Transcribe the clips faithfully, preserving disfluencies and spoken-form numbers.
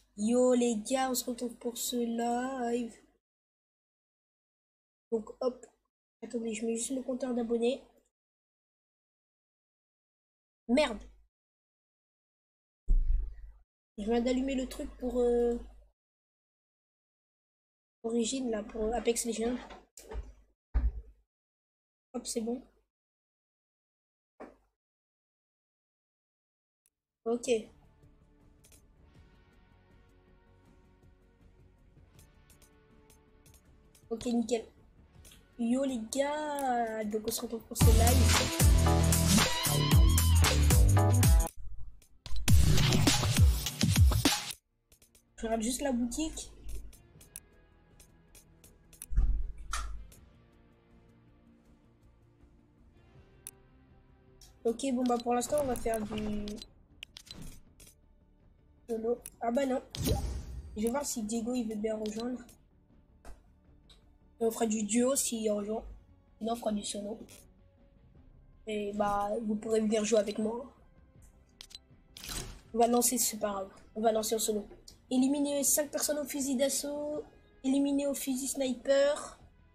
Yo les gars, on se retrouve pour ce live. Donc hop, attendez, je mets juste le compteur d'abonnés. Merde, je viens d'allumer le truc pour euh, Origin là, pour Apex Legends. Hop, c'est bon. Ok. Ok, nickel. Yo les gars, donc on se retrouve pour ce live. Je regarde juste la boutique. Ok, bon bah pour l'instant on va faire du solo. Ah bah non. Je vais voir si Diego il veut bien rejoindre. Et on fera du duo s'il rejoint. Sinon on fera du solo. Et bah vous pourrez venir jouer avec moi. On va lancer, c'est pas grave. On va lancer en solo. Éliminer cinq personnes au fusil d'assaut. Éliminer au fusil sniper.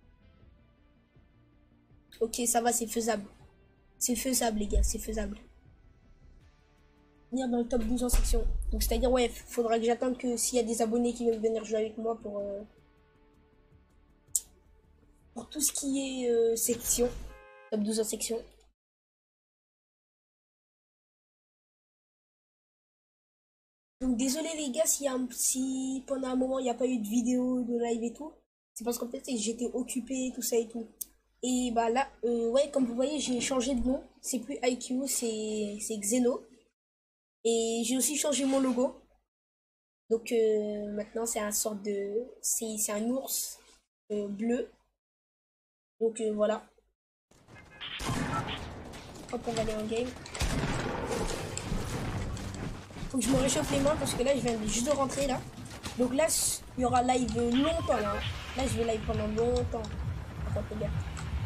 Ok, ça va, c'est faisable. C'est faisable, les gars, c'est faisable. Venir dans le top douze en section. Donc, c'est-à-dire, ouais, faudra que j'attende que s'il y a des abonnés qui veulent venir jouer avec moi pour, euh, pour tout ce qui est euh, section. Top douze en section. Donc, désolé, les gars, si, un, si pendant un moment il n'y a pas eu de vidéo, de live et tout. C'est parce qu'en fait, j'étais occupé, tout ça et tout. Et bah là, euh, ouais, comme vous voyez, j'ai changé de nom. C'est plus I Q, c'est c'est Xeno. Et j'ai aussi changé mon logo. Donc euh, maintenant, c'est un sorte de... C'est c'est un ours euh, bleu. Donc euh, voilà. Hop, on va aller en game. Faut que je me réchauffe les mains parce que là, je viens juste de rentrer là. Donc là, il y aura live longtemps là. Là, je vais live pendant longtemps. Attends, les gars.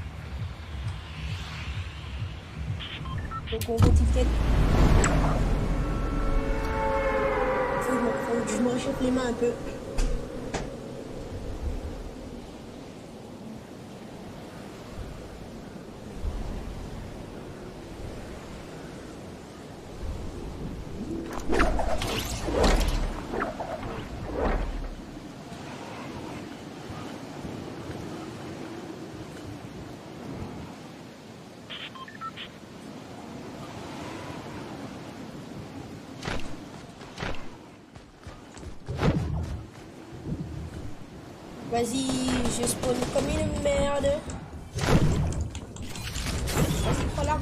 Donc on retire. Faut, faut que je me réchauffe les mains un peu. Vas-y, je spawn comme une merde. Vas-y, prends l'arme.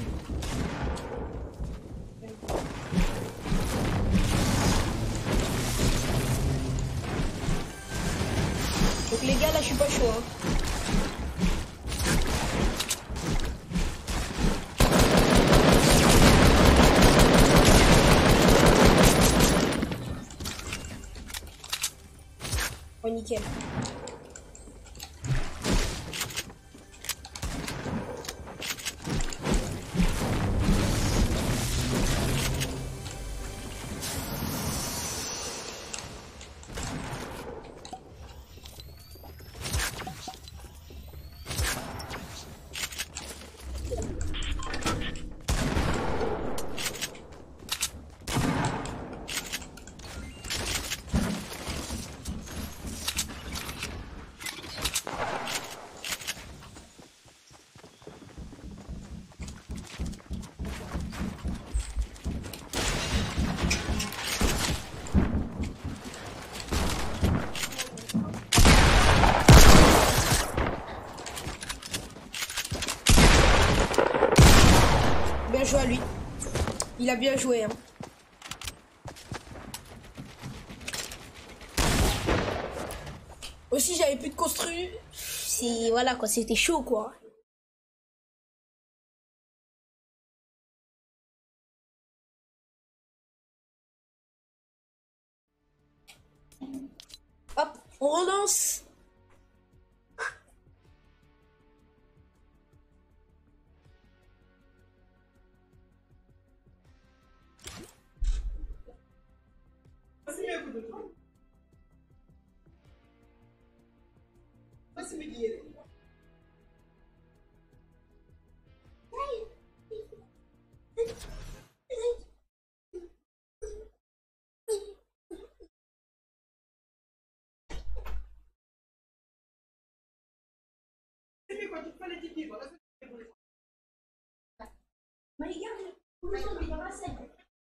Donc les gars, là, je suis pas chaud. Hein. Oh, nickel. Bien joué à lui. Il a bien joué. Hein. Aussi, j'avais plus de construit. C'est voilà quoi, c'était chaud quoi. Hop, on relance. Ma regarde, tout son il va passer.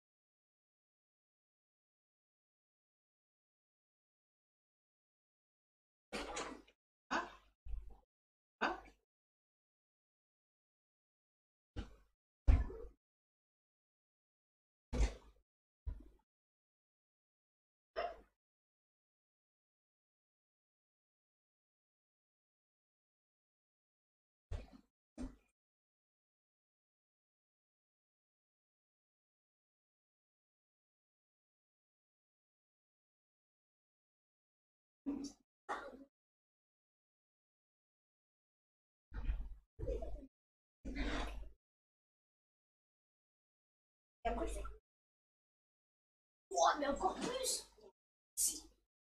Et après, je fais. Ouah, mais encore plus! Si.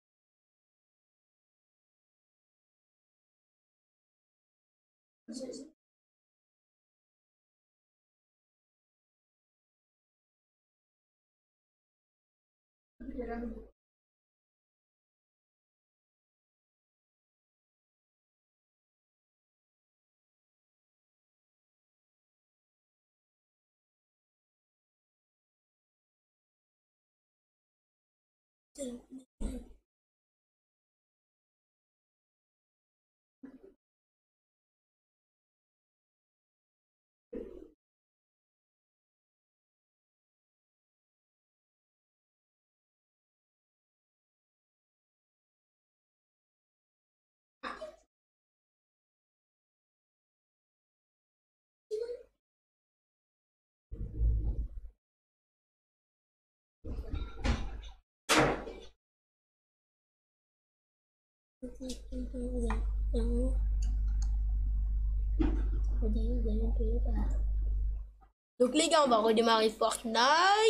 Donc les gars, on va redémarrer Fortnite.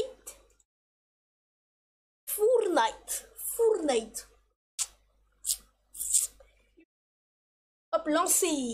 Fortnite. Fortnite. Hop, lancé.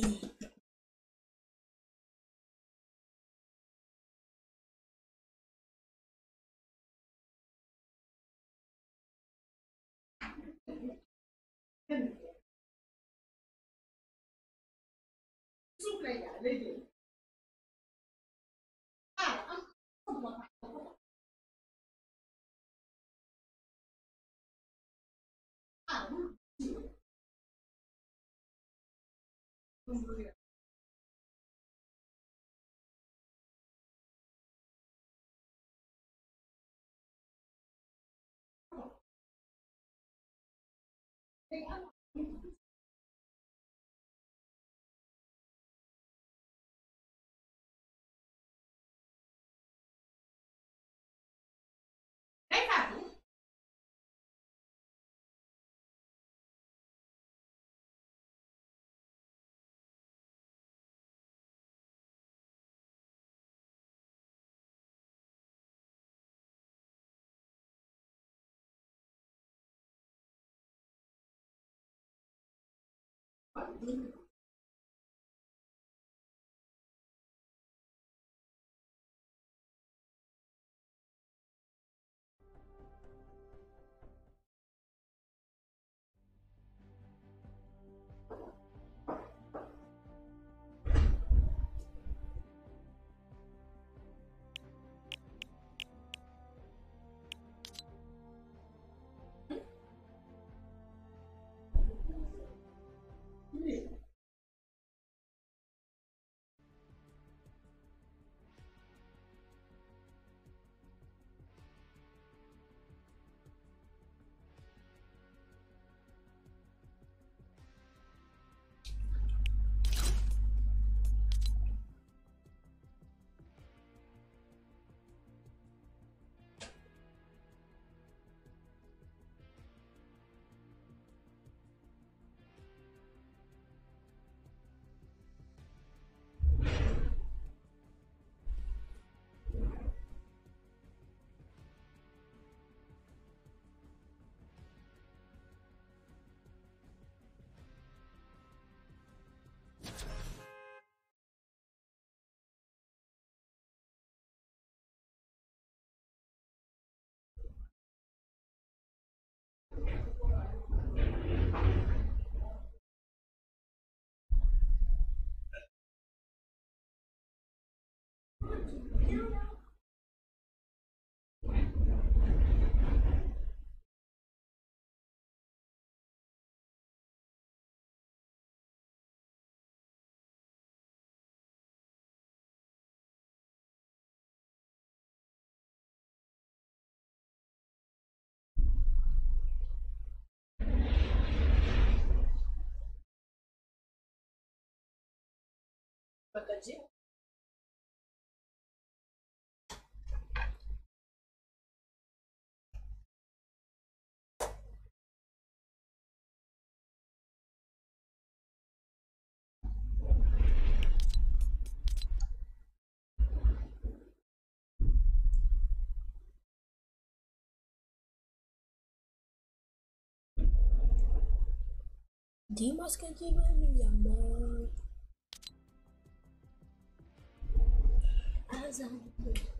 Dimas que llega mi amor. Azar.